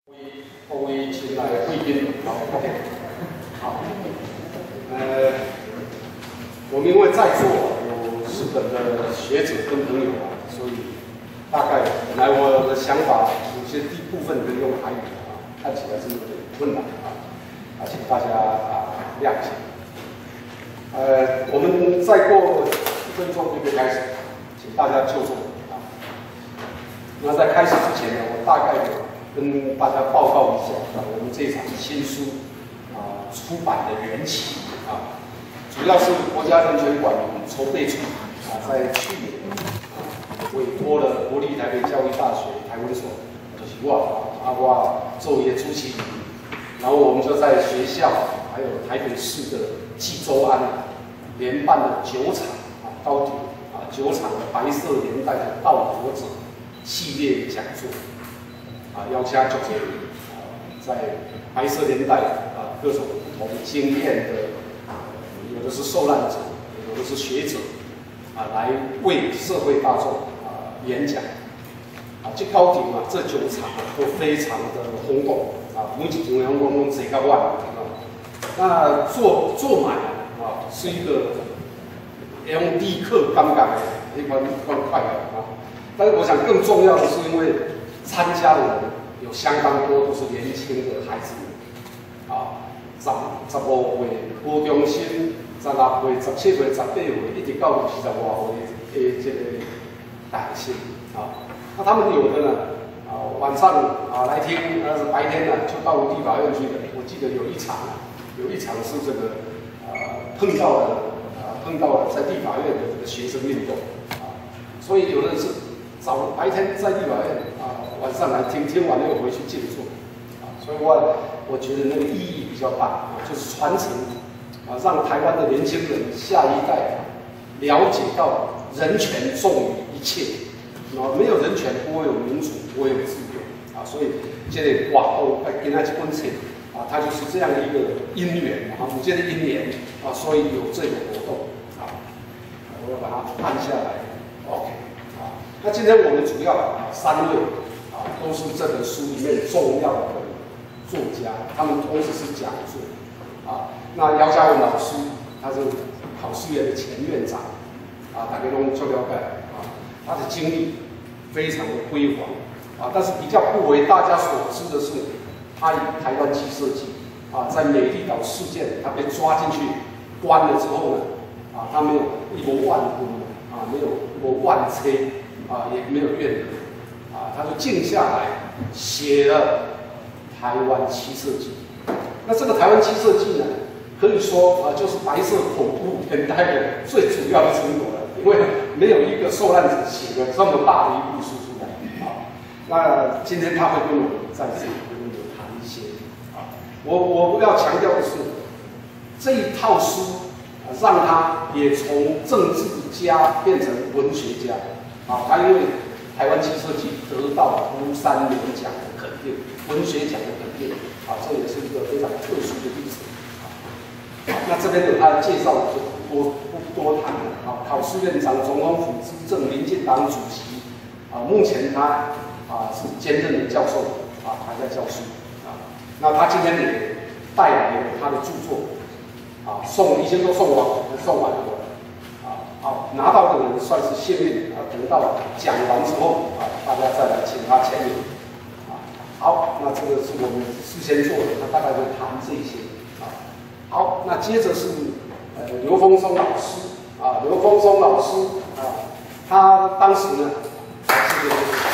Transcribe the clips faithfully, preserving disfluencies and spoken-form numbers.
各位亲爱的贵宾，好 ，OK， 好，呃，我们因为在座有日本的学者跟朋友啊，所以大概本来我的想法有些地部分可以用台语啊，看起来是有点困难啊，啊，请大家啊谅解。呃，我们再过一分钟就可以开始，请大家就座啊。那在开始之前呢，我大概跟大家报告一下啊，我们这场新书啊出版的缘起啊，主要是国家人权馆筹备处啊，在去年啊委托了国立台北教育大学台文所，就是我啊，我作为主席，然后我们就在学校还有台北市的济州安联办了九场啊高铁啊九场的白色年代的盗国者系列讲座。啊，邀请就这啊，在白色年代啊，各种不同经验的啊，有的是受难者，有的是学者啊，来为社会大众啊演讲啊。这高点啊，这九场啊都非常的轰动啊，每一场的轰动都几个万啊。那做做满啊，是一个用立刻尴尬的一款一款快乐啊。但是我想更重要的是因为。参加的人有相当多都是年轻的孩子们，啊，十十五岁高中生，十六岁、十七岁、十八岁，一直到四十外岁的这个大学生啊。那他们有的呢，啊，晚上啊来听，但是白天呢就到地法院去的。我记得有一场，有一场是这个呃碰到了啊碰到了在地法院的这个学生运动啊，所以有的是早白天在地法院啊。晚上来听，听完了又回去静坐，啊，所以我我觉得那个意义比较大啊，就是传承啊，让台湾的年轻人下一代了解到人权重于一切，啊，没有人权不会有民主，不会有自由啊，所以这个哇哦，跟他去分析啊，它就是这样一个因缘啊，我觉得因缘啊，所以有这个活动啊，我要把它按下来 ，OK 啊，那今天我们主要啊三位。都是这本书里面重要的作家，他们同时是讲座啊。那姚嘉文老师，他是考试院的前院长啊，大家都做了解啊，他的经历非常的辉煌啊。但是比较不为大家所知的是，他以台湾机设计啊，在美丽岛事件，他被抓进去关了之后呢，啊，他没有一无万婚啊，没有无万妻啊，也没有怨人。啊，他就静下来写了台湾七设计。那这个台湾七设计呢，可以说啊，就是白色恐怖年代的最主要的成果了，因为没有一个受难者写了这么大的一部书出来啊。那今天他会跟我们在这里跟我们谈一些啊，我我要强调的是，这一套书啊，让他也从政治家变成文学家啊，他因为。台湾七设计得到吴三连奖的肯定，文学奖的肯定，啊，这也是一个非常特殊的历史。啊，那这边有他的介绍，就不多不多谈了。啊，考试院长、总统府资政、民进党主席，啊，目前他啊是兼任的教授，啊，还在教书。啊，那他今天也带来了他的著作，啊，送已经都送完，送完了。好，拿到的人算是幸运啊，得到讲完之后啊，大家再来请他签名啊。好，那这个是我们事先做的，他大概会谈这些啊。好，那接着是呃刘峰松老师啊，刘峰松老师啊，他当时呢是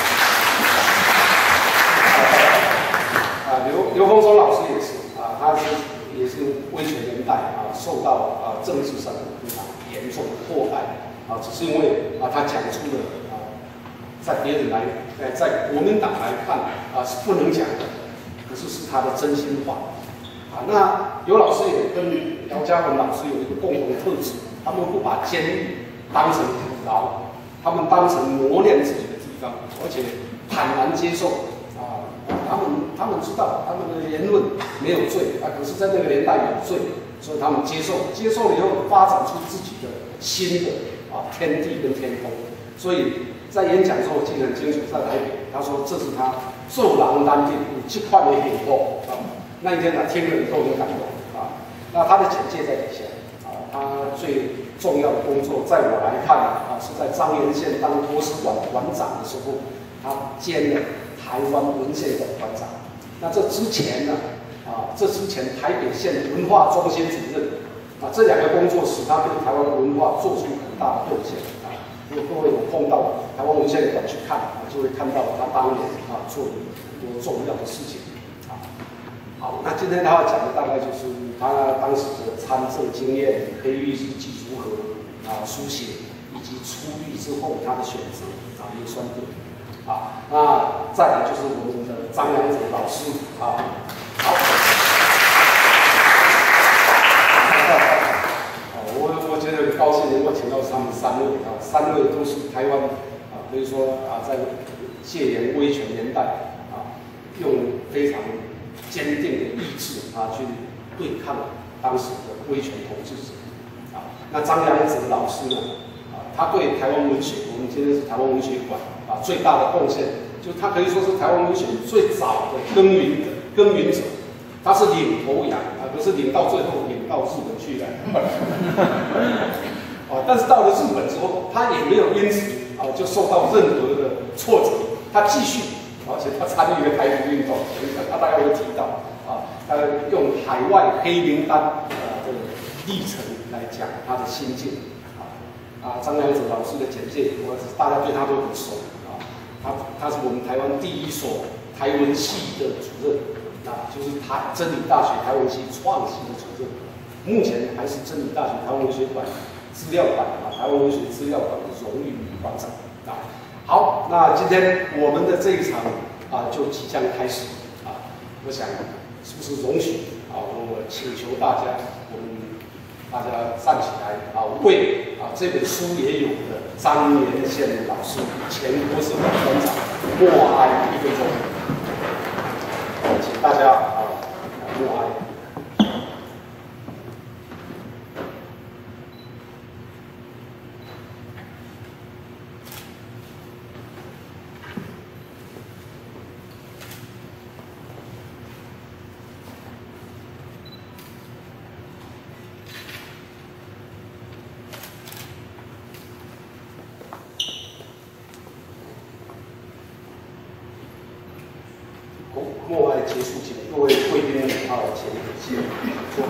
啊刘刘峰松老师也是啊，他是也是威权年代啊，受到啊政治上的非常严重的迫害啊，只是因为啊，他讲出了啊，在别人来，呃，在国民党来看啊是不能讲的，可是是他的真心话啊。那刘老师也跟姚嘉文老师有一个共同特质，他们不把监狱当成苦牢，他们当成磨练自己的地方，而且坦然接受啊。他们他们知道他们的言论没有罪啊，可是在那个年代有罪。所以他们接受，接受了以后发展出自己的新的啊天地跟天空。所以在演讲中，我记得很清楚，在台北，他说这是他做人难得有这款的幸福啊！那一天呢，听了都很感动啊。那他的简介在底下啊，他最重要的工作，在我来看啊，是在彰源县当国史馆馆长的时候，他兼了台湾文献馆馆长。那这之前呢，啊，这之前台北县文化中心主任啊，这两个工作使他对台湾文化做出很大的贡献啊。如果各位有碰到台湾文献馆去看啊，就会看到他当年啊做的很多重要的事情啊。好，那今天他要讲的大概就是他当时的参政经验、培育日记如何啊书写，以及出狱之后他的选择啊硫酸队啊。那再来就是我们的张良哲老师啊，好。我我觉得很高兴能够请到他们三位啊，三位都是台湾啊，可以说啊，在戒严威权年代啊，用非常坚定的意志啊去对抗当时的威权统治者啊。那张良哲老师呢啊，他对台湾文学，我们今天是台湾文学馆啊最大的贡献，就他可以说是台湾文学最早的耕耘的耕耘者。他是领头羊啊，不是领到最后领到日本去了。啊，但是到了日本之后，他也没有因此啊就受到任何的挫折，他继续，而且他参与了台独运动，他大概会提到啊，他用海外黑名单啊的历程来讲他的心境啊啊，张良哲老师的简介，我大家对他都很熟啊，他他是我们台湾第一所台文系的主任。啊，就是台真理大学台湾系创系的主任，目前还是真理大学台湾文学馆资料馆啊，台湾文学资料馆的荣誉馆长啊。好，那今天我们的这一场啊，就即将开始啊。我想，是不是容许啊？我请求大家，我们大家站起来啊，为啊这本书也有的张年宪老师前国史馆馆长默哀一分钟。请大家啊默哀。默哀结束前，各位贵宾啊，请先坐。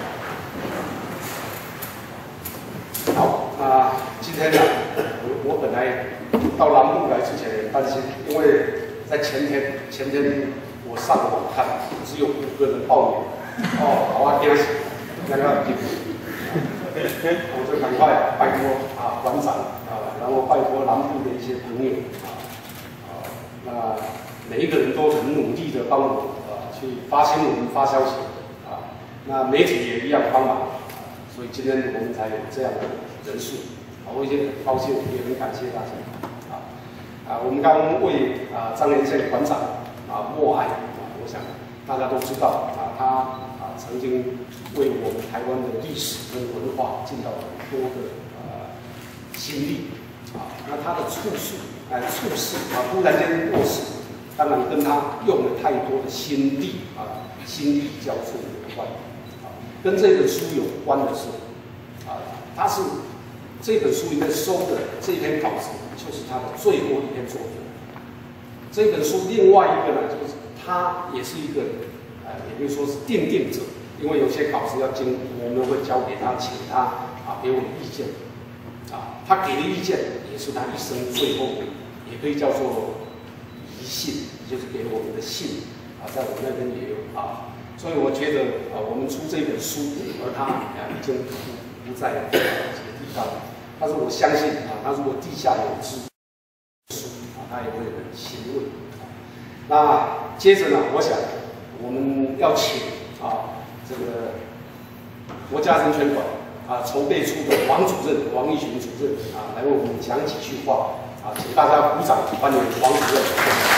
好，那今天呢，我我本来到南部来之前也担心，因为在前天前天我上网看，只有五个人报名，哦，好啊，惊死，两个进，我就赶快拜托啊馆长啊，然后拜托南部的一些朋友啊啊那。每一个人都很努力的帮我啊去发新闻、发消息啊，那媒体也一样帮忙啊，所以今天我们才有这样的人数啊，我已经很高兴，也很感谢大家啊啊，我们刚刚为啊张年宪馆长啊默哀啊，我想大家都知道啊，他啊曾经为我们台湾的历史跟文化尽到很多的呃心力啊，那他的处事哎处事啊突然间过世。当然跟他用了太多的心力啊，心力交瘁有关啊。跟这本书有关的是啊，他是这本书里面收的这篇稿子，就是他的最后一篇作品。这本书另外一个呢，就是他也是一个呃，也可以说是奠定者，因为有些稿子要经我们会交给他，请他啊给我们意见啊，他给的意见也是他一生最后也可以叫做。信就是给我们的信啊，在我们那边也有啊，所以我觉得啊，我们出这本书，而他啊已经不不在这个地方，但是我相信啊，他如果地下有知书啊，他也会很欣慰啊。那接着呢，我想我们要请啊这个国家人权馆啊筹备处的王主任王义群主任啊来为我们讲几句话。啊，请大家鼓掌，欢迎王主任。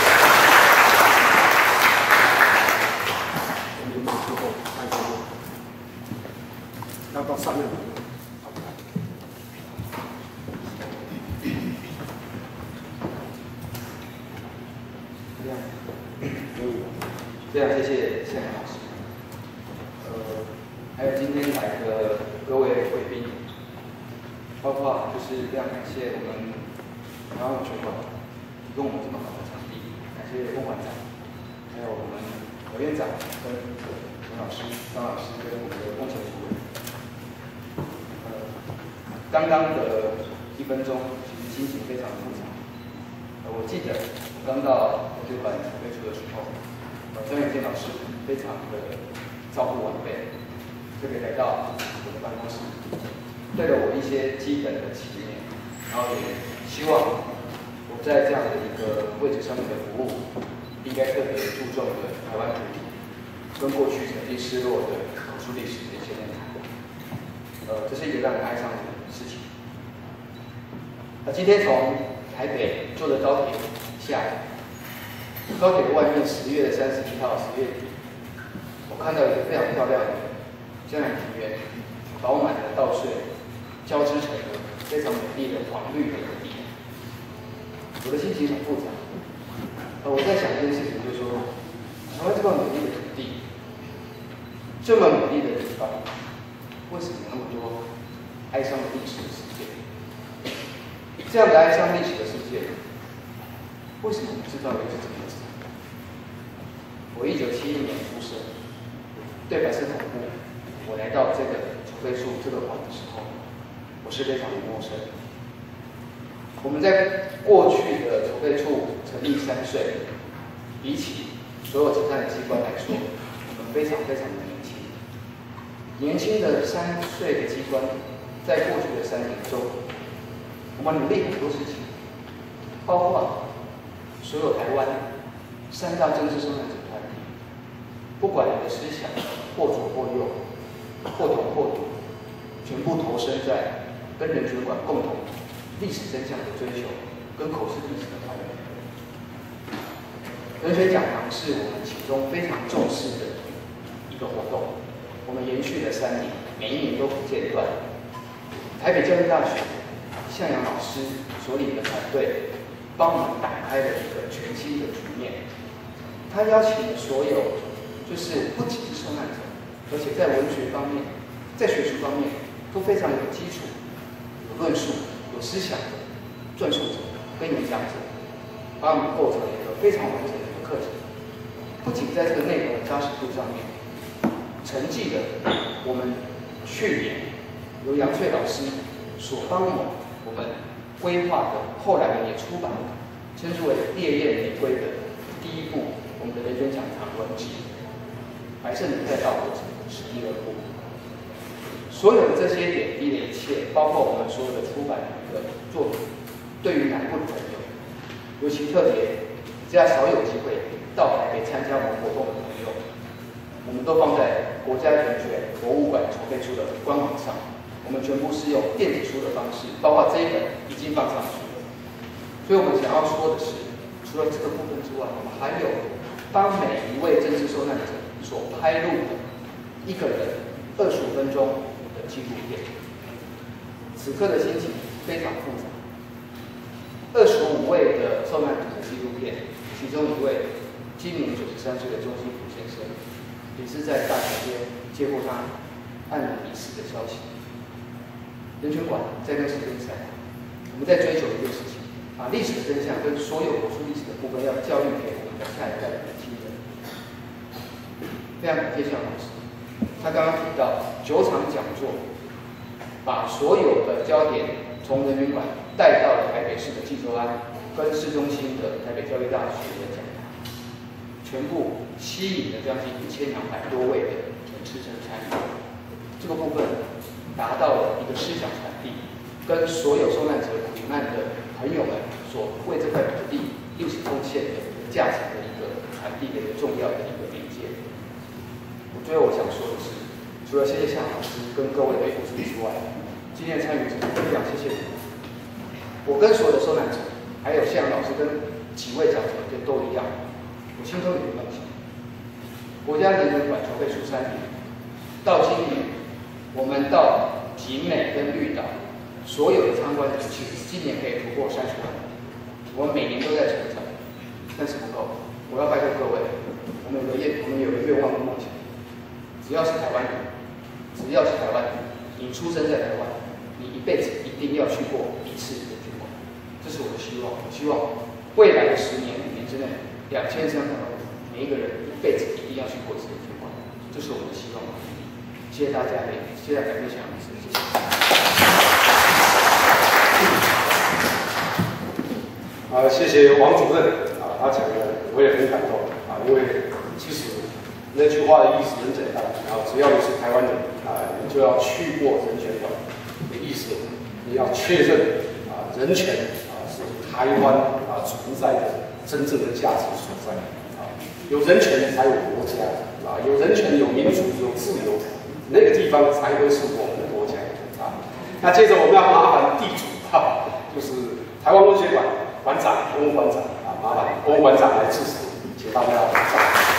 要到上面。这样。 非常谢谢向阳老师，呃，还有今天来的各位贵宾，包括就是非常感谢我们台湾文学馆提供我们这么好的场地，感谢龚馆长，还有我们何院长跟陈老师、张老师跟我们的工程主任。呃，刚刚的一分钟，其实心情非常复杂。呃，我记得我刚到文学馆推出的时候。张永健老师非常的照顾晚辈，特别来到我的办公室，对了我一些基本的启念，然后也希望我在这样的一个位置上面的服务，应该特别注重的台湾主体，跟过去曾经失落的口述历史的一些内涵。呃，这是一个让人哀伤的事情。那今天从台北坐的高铁下来。高铁的外面，十月的三十一号，十月底，我看到一个非常漂亮的江南庭园，饱满的稻穗，交织成的非常美丽的黄绿的土地。我的心情很复杂。呃，我在想一件事情，就是说，台湾这块美丽的土地，这么美丽的地方，为什么那么多哀伤的历史的事件？这样的哀伤历史的事件，为什么我们知道的是这么？我一九七一年出生，对白色恐怖，我来到这个筹备处这个馆的时候，我是非常的陌生。我们在过去的筹备处成立三岁，比起所有其他的机关来说，我们非常非常的年轻。年轻的三岁的机关，在过去的三年中，我们努力很多事情，包括所有台湾三大政治受难者。不管你的思想或左或右，或同或独，全部投身在跟人权馆共同历史真相的追求，跟口述历史的讨论。人权讲堂是我们其中非常重视的一个活动，我们延续了三年，每一年都不间断。台北教育大学向阳老师所领的团队，帮我们打开了一个全新的局面。他邀请了所有。就是不仅是受难者，而且在文学方面、在学术方面都非常有基础、有论述、有思想的撰述者跟演讲者，把我们构成了一个非常完整的一个课程。不仅在这个内容的扎实度上面，承继了我们去年由杨翠老师所帮我我们规划的，后来也出版的，称之为《烈焰玫瑰》的第一部，我们的人权讲堂文集。白色年代道德是第二部，所有的这些点滴的一切，包括我们所有的出版的作品，对于南部的朋友，尤其特别只要少有机会到台北参加我们活动的朋友，我们都放在国家人权博物馆筹备处的官网上，我们全部是用电子书的方式，包括这一本已经放上去了。所以我们想要说的是，除了这个部分之外，我们还有帮每一位政治受难者所拍录的一个人二十五分钟的纪录片。此刻的心情非常复杂。二十五位的受难者的纪录片，其中一位今年九十三岁的钟欣甫先生，也是在大学间接获他黯然离世的消息。人权馆在那时间赛，我们在追求一件事情，把历史的真相跟所有口述历史的部分，要教育给我们的下一代的年轻人。非常感谢向老师，他刚刚提到九场讲座，把所有的焦点从人权馆带到了台北市的纪州安跟市中心的台北教育大学的讲堂，全部吸引了将近一千两百多位的人师生参与。这个部分达到了一个思想传递，跟所有受难者苦难的朋友们所为这块土地历史贡献的价值的一个传递的一个重要的一个媒介。最后我想说的是，除了谢谢向老师跟各位的付出之外，今天的参与者非常谢谢你们。我跟所有的受难者，还有向老师跟几位讲者都一样，我心中有一个梦想。国家人权馆筹备处三年，到今年我们到景美跟绿岛所有的参观者，其实今年可以突破三十万。我们每年都在成长，但是不够。 我要拜托各位，我们有个愿，我们有个愿望跟梦想，只要是台湾人，只要是台湾人，你出生在台湾，你一辈子一定要去过一次人权馆，这是我的希望。我希望未来的十年、五年之内，两千三百万人，每一个人一辈子一定要去过一次人权馆，这是我们的希望。谢谢大家，也谢谢改变香港的事，谢谢。 啊，谢谢王主任啊，他讲的我也很感动啊，因为其实那句话的意思很简单，然后只要你是台湾人啊，你就要去过人权馆的意思，你要确认啊，人权啊是台湾啊存在的真正的价值所在啊，有人权才有国家啊，有人权有民主有自由，那个地方才会是我们的国家啊。那接着我们要麻烦地主啊，就是台湾文学馆馆长翁馆长啊，麻烦翁馆长来致辞，请大家掌声。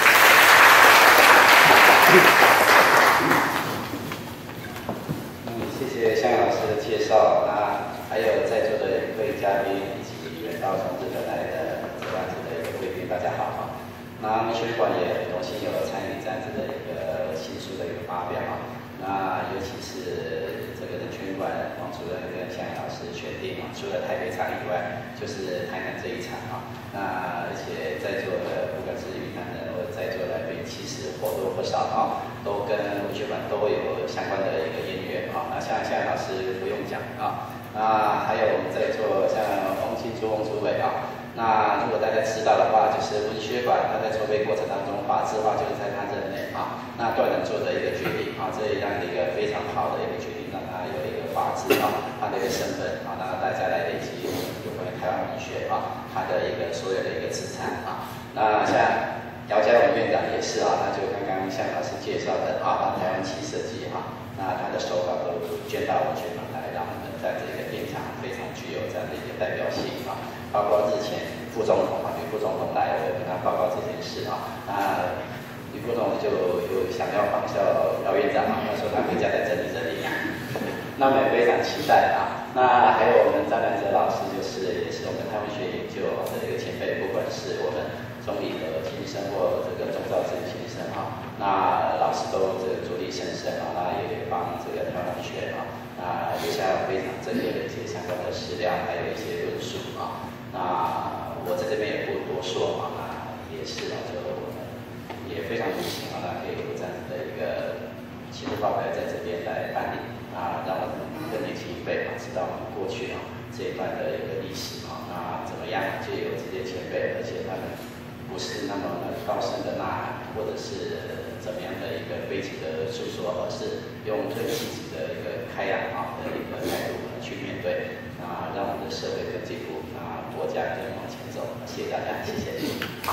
嗯，谢谢向老师的介绍。那还有在座的各位嘉宾以及远道从日本来的这样子的一个贵宾，大家好啊。那文学馆也很荣幸有参与这样子的一个新书的一个发表啊。那尤其是这个人权馆王主任跟向老师选定啊，除了台北场以外，就是台南这一场啊。那而且在座的不管是云南人或者在座来宾，其实或多或少啊，都跟文学馆都有相关的一个渊源啊。那像向老师不用讲啊，那还有我们在座像翁庆珠、翁主委啊。那如果大家知道的话，就是文学馆它在筹备过程当中，法制化就是在它任内啊，那断然做的一个决定啊，这样的一个非常好的一个决定，让它有一个法制啊，它的一个身份啊，让大家来累积有关于台湾文学啊，它的一个所有的一个资产啊。那像姚嘉荣院长也是啊，那就刚刚向老师介绍的啊，台湾七设计啊，那他的手稿都捐到文学馆来，让我们在这个典藏非常具有这样的一个代表性啊。包括日前副总统啊，吕副总统来，我跟他报告这件事啊。那吕副总就有想要仿效姚院长啊，他说他回家再整理整理啊。那我们也非常期待啊。那还有我们张南哲老师，就是也是我们台湾学研究的一个前辈，不管是我们钟理和先生或这个钟兆正先生啊，那老师都这个着力甚深啊，那也帮这个台湾文学啊，那留下非常珍贵的一些相关的史料，还有一些论述啊。那我在这边也不多说嘛，那也是啊，就我们也非常荣幸啊，那可以有这样子的一个新书发表在这边来办理啊，让我们更年轻一辈啊知道我们过去啊这一段的一个历史啊，那怎么样借由这些前辈，而且他们不是那么高深的呐喊，或者是怎么样的一个悲情的诉说，而是用最积极的一个开朗啊的一个态度去面对啊，让我们的社会更进步。国家更往前走，谢谢大家，谢谢。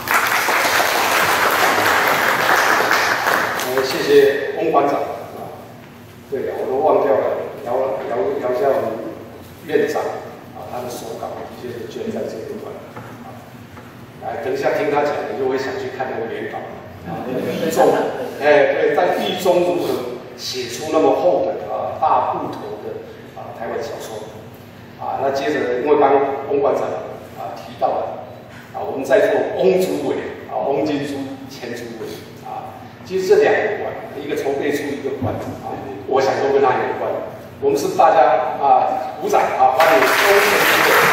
呃，谢谢翁馆长啊。对了，我都忘掉了，姚姚姚嘉荣院长啊，他的手稿的确是捐在这个馆啊。来，等一下听他讲，你就会想去看那个原稿啊。中，哎，对，在狱中如何写出那么厚的啊大部头的啊台湾小说啊？那接着，因为刚翁馆长。啊，提到了啊，我们在座翁主委啊，翁金珠前主委啊，其实这两个馆，一个筹备处，一个馆啊，我想都跟他有关。我们是大家啊，鼓掌啊，欢迎翁前主委。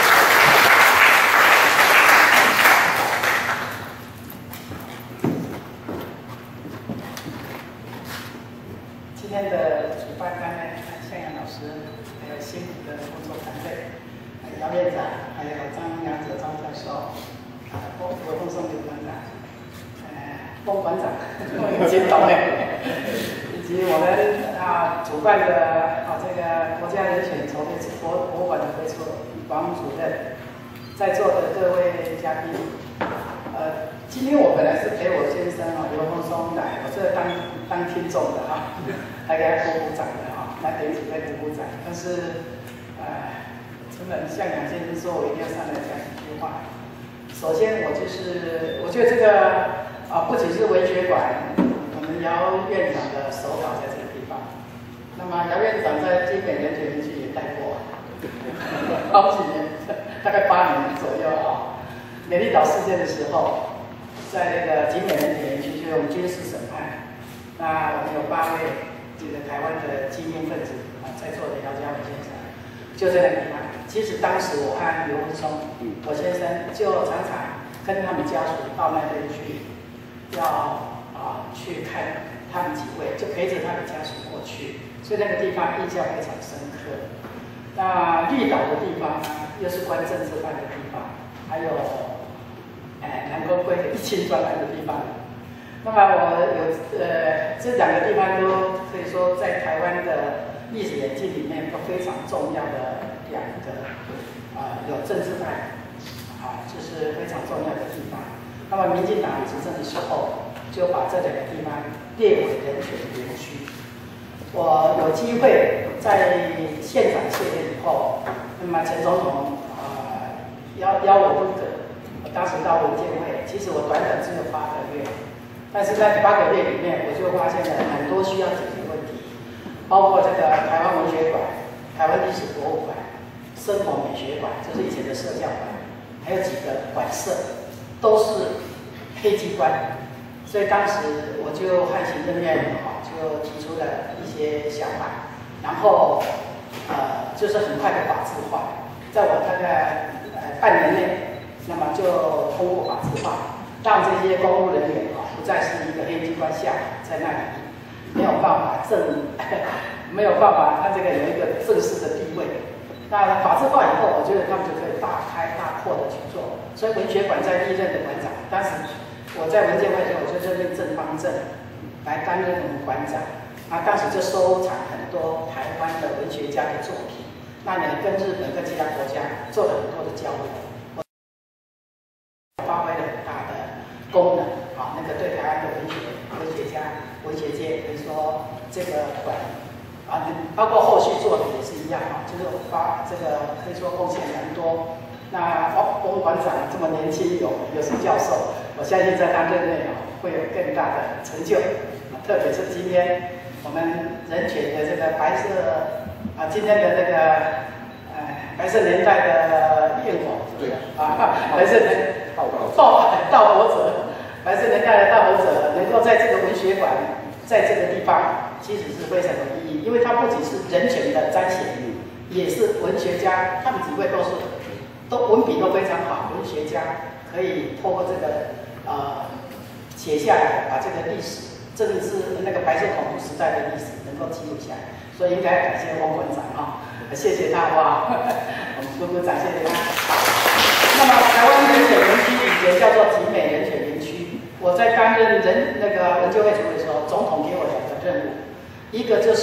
今天的主办单位向阳老师，还有辛苦的工作团队。姚院长，还有张杨哲张教授，啊，郭郭凤松刘馆长，呃，翁馆长，已经懂了，以及我们啊主办的啊这个国家人权筹备博博物馆的会处王主任，在座的各位嘉宾，呃，今天我本来是陪我先生啊刘凤松来，我是当当听众的哈，来给他鼓鼓掌的哈，来给几位鼓鼓掌，但是呃。真的像杨先生说，我一定要上来讲几句话。首先，我就是我觉得这个啊，不仅是文学馆，我们姚院长的手稿在这个地方。那么姚院长在金美人权园区也待过，好几年，大概八年左右啊。美丽岛事件的时候， 在那个景美人权园区，就是我们军事审判，那我们有八位这个台湾的精英分子啊，在座的姚家伟先生，就在那个地方。其实当时我和刘文松，我先生就常常跟他们家属到那边去，要啊去看他们几位，就陪着他们家属过去，所以那个地方印象非常深刻。那绿岛的地方呢，又是关政治犯的地方，还有哎南沟会的一清专案的地方。那么我有呃这两个地方都可以说在台湾的历史演进里面都非常重要的两个啊、呃、有政治犯啊，这是非常重要的地方。那么民进党执政的时候，就把这两个地方列为人权园区。我有机会在县长卸任以后，那么陈总统呃邀邀我入阁，我当时到文建会，其实我短短只有八个月，但是在八个月里面，我就发现了很多需要解决的问题，包括这个台湾文学馆、台湾历史博物馆、生活美学馆，就是以前的社教馆，还有几个馆舍都是黑机关，所以当时我就和行政院啊就提出了一些想法，然后呃就是很快的法制化，在我大概呃半年内，那么就通过法制化，让这些公务人员啊不再是一个黑机关下在那里没有办法正没有办法他这个有一个正式的地位。那法制化以后，我觉得他们就可以大开大扩的去做。所以文学馆在历任的馆长，当时我在文建会的时候，我就任命郑方正来担任我们馆长。那当时就收藏很多台湾的文学家的作品，那也跟日本跟其他国家做了很多的交流，发挥了很大的功能。啊，那个对台湾的文学、文学家、文学界，比如说这个馆。啊，包括后续做的也是一样啊，就是发这个可以说贡献蛮多。那哦，翁馆长这么年轻，有有是教授，我相信在他任内啊会有更大的成就。啊，特别是今天我们人权的这个白色啊，今天的这个呃白色年代的焰火， 对啊，白色年盗盗盗火者，白色年代的盗火者能够在这个文学馆，在这个地方。其实是非常有意义，因为它不仅是人权的彰显，也是文学家，他们几位都是都文笔都非常好，文学家可以透过这个呃写下来，把这个历史，政治那个白色恐怖时代的历史能够记录下来，所以应该感谢翁馆长啊，谢谢他哇，我们鼓鼓掌，谢谢他。那么台湾人权园区以前叫做景美人权园区，我在担任人那个文教会主任的时候，总统给我两个任务。一个就是，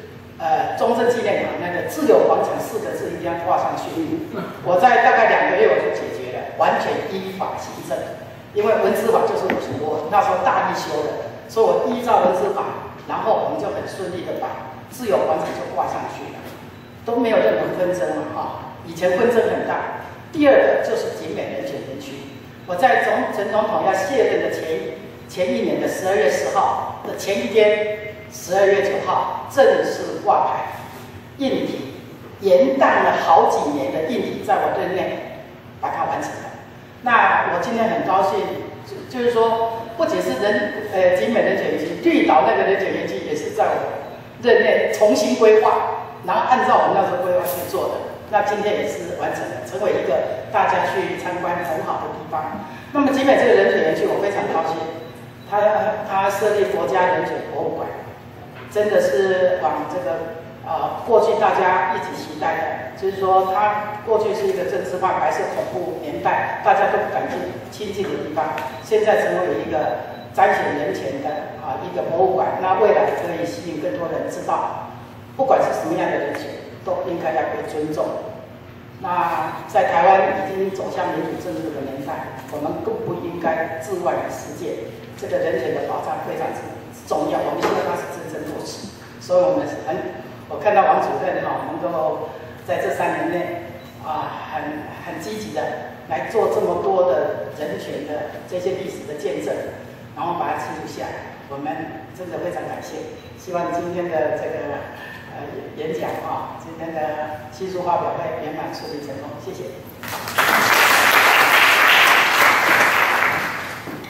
呃，中正纪念堂那个自由广场四个字一定要挂上去。我在大概两个月我就解决了，完全依法行政。因为文资法就是我我那时候大力修的，所以我依照文资法，然后我们就很顺利的把自由广场就挂上去了，都没有任何纷争了哈。以前纷争很大。第二个就是景美人权园区，我在总陈总统要卸任的前一前一年的十二月十号的前一天。十二月九号正式挂牌，硬体延宕了好几年的硬体，在我任内把它完成了。那我今天很高兴，就就是说，不仅是人呃景美人权园区，绿岛那个人权园区也是在我任内重新规划，然后按照我们那时候规划去做的。那今天也是完成了，成为一个大家去参观很好的地方。那么景美这个人权园区，我非常高兴，他他设立国家人权博物馆。真的是往这个呃过去大家一直期待的，就是说它过去是一个政治化白色恐怖年代，大家都不敢进亲近的地方，现在成为一个彰显人权的啊一个博物馆，那未来可以吸引更多人知道，不管是什么样的人权，都应该要被尊重。那在台湾已经走向民主政治的年代，我们更不应该置外于世界，这个人权的保障非常重要，我们希望它是真正落实。所以我们很，我看到王主任哈、哦，能够在这三年内啊，很很积极的来做这么多的人权的这些历史的见证，然后把它记录下来，我们真的非常感谢。希望今天的这个呃演讲啊，今天的技术发表会圆满顺利成功，谢谢。 呃，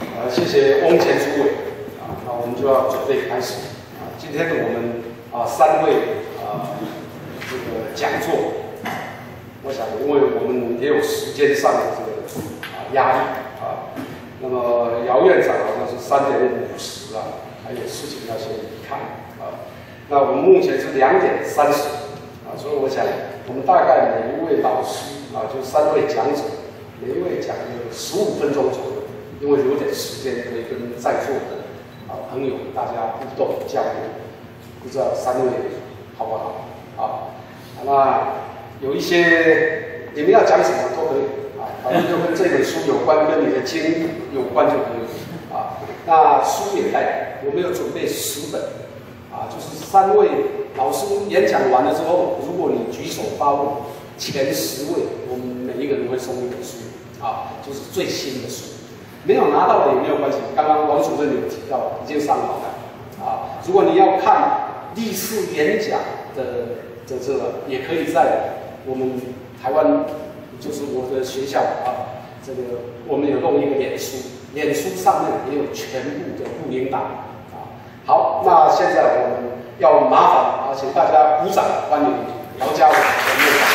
谢翁前主委啊，那我们就要准备开始啊。今天我们啊三位啊这个讲座，我想因为我们也有时间上的这个啊压力啊，那么姚院长好像是三点五十啊，还有事情要先离开啊。那我们目前是两点三十啊，所以我想我们大概每一位老师啊，就三位讲者，每一位讲有十五分钟左右。因为有点时间可以跟在座的啊朋友大家互动交流，不知道三位好不好？啊，那有一些你们要讲什么都可以啊，反正就跟这本书有关，跟你的经历有关就可以啊。那书也带，我们有准备十本啊，就是三位老师演讲完了之后，如果你举手发问，前十位我们每一个人会送一本书啊，就是最新的书。没有拿到的也没有关系，刚刚王主任有提到，已经上好了啊。如果你要看历次演讲的的这个，也可以在我们台湾，就是我的学校啊，这个我们有弄一个脸书，脸书上面也有全部的录音档啊。好，那现在我们要麻烦啊，请大家鼓掌欢迎姚嘉伟院长。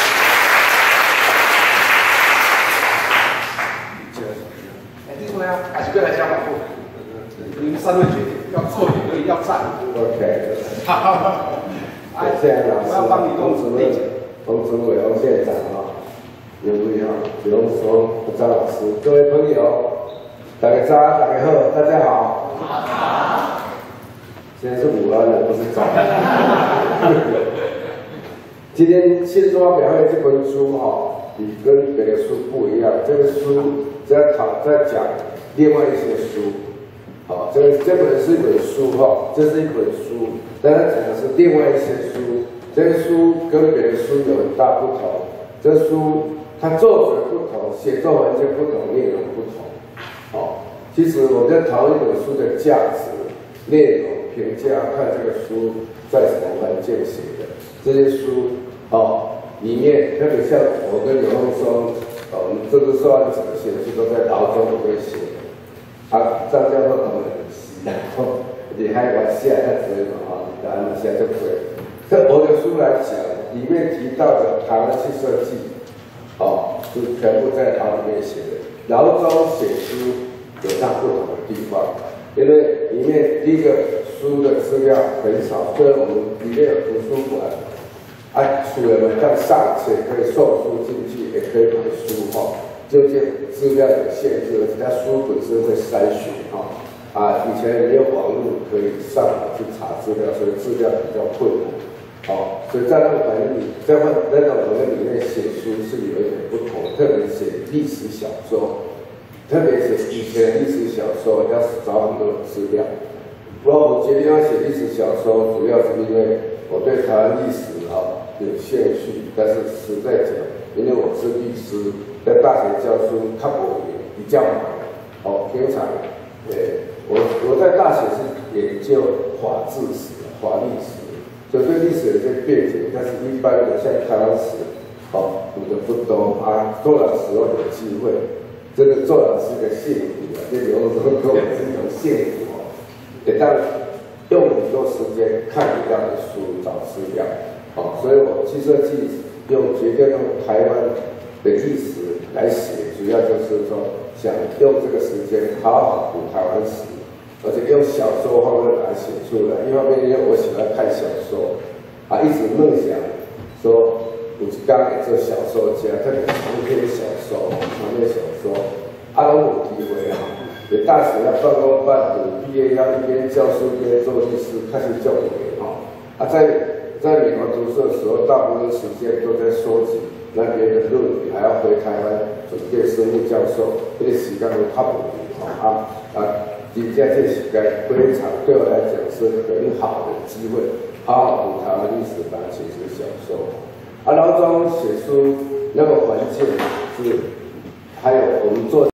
还是不要来讲反复，你们三位决定，要坐也可以，要站。 OK。 好好好。 哎，谢谢老师， 我要帮你弄主任、洪主委、洪县长啊，刘委啊，不用说，张老师，各位朋友，大家早，大家好，大家好。好。现在是午安了，不是早安。今天新中华表会这本书哈，你跟别的书不一样，这个书在讨在讲。另外一些书，好、哦，这个这本是一本书哈、哦，这是一本书，但它讲的是另外一些书，这些书跟别的书有很大不同。这书它作者不同，写作环境不同，内容不同。哦，其实我在讨论一本书的价值、内容、评价，看这个书在什么环境写的。这些书哦里面，特别像我跟刘洪松，哦，我们政治受害者写的书都在牢中都会写。啊，张教授他们很稀，然后你还往下再追嘛，哈，你答案往下就追。这我的书来讲，里面提到的台湾汽设计，哦，是全部在牢里面写的。牢中写书有它不同的地方，因为里面第一个书的资料很少，所以我们里面有图书馆，啊，楚人们要上且可以送书进去，也可以买书哈。这些资料有限制，而且它书本身会筛选哈啊，以前没有网络可以上网去查资料，所以资料比较困难。哦，所以在那个环境里，在那种环境里面写书是有一点不同，特别写历史小说，特别是以前的历史小说要找很多资料。不过我决定要写历史小说，主要是因为我对台湾历史啊有兴趣，但是实在讲，因为我是律师。在大学教书，较无比较忙。哦，平常，呃，我我在大学是研究法治史、法律史，所以对历史有些背景，但是一般的像台湾史，哦，读的不多啊。做老师我有机会，这个做老师的幸福啊，这有时候跟我是一种幸福哦，也当用很多时间看一样的书找资料，哦，所以我汽设计用决定用台湾的历史来写，主要就是说想用这个时间好好读台湾史，而且用小说方面来写出来。一方面因为我喜欢看小说，啊，一直梦想说有一天会做小说家，特别长篇小说、长篇小说，啊，拢有机会啊。所以大学要半工半读，毕业要一边教书一边做律师，开始教育哦。啊，在在美国读书的时候，大部分时间都在收集那边的论语，还要回台湾准备生物教授，这个时间会较无聊啊啊！真正这时间非常对我来讲是很好的机会，好好读台湾历史，当写成小说。啊，老庄写书那个环境是，还有我们做。